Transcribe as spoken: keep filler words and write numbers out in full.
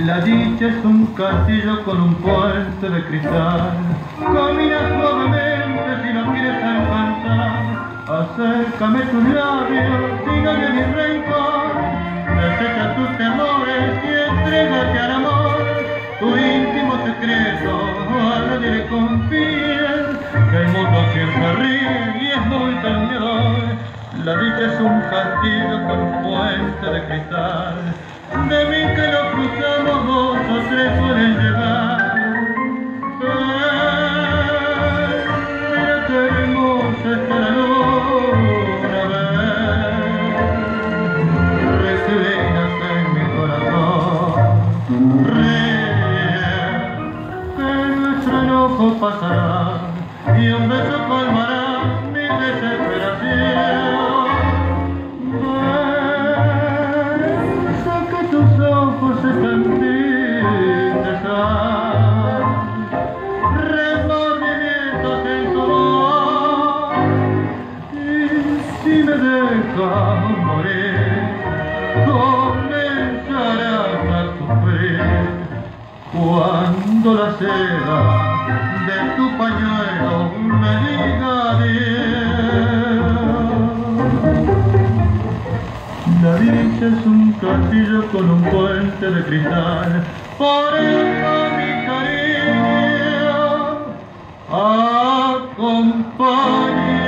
La dicha es un castillo con un puente de cristal. Camina suavemente si no quieres alcanzar. Acércame tus labios sin odio ni rencor. Desecha tus temores y entrégate al amor. Tu íntimo secreto a nadie le confíes, que el mundo siempre ríe y es muy temedor. La dicha es un castillo con un puente de cristal. De mí que lo cruzamos dos o tres suelen llegar. Mira qué hermosa está la luna, reclinas en mi corazón. Ríe, que nuestro enojo pasará y un beso colmará mi desesperación. Tus ojos están tristes, remordimientos en tu voz. Y si me dejas morir, comenzarás a sufrir cuando la seda de tu pañuelo me diga adiós. La dicha es un castillo con un puente de cristal. Por eso mi cariño acompaña.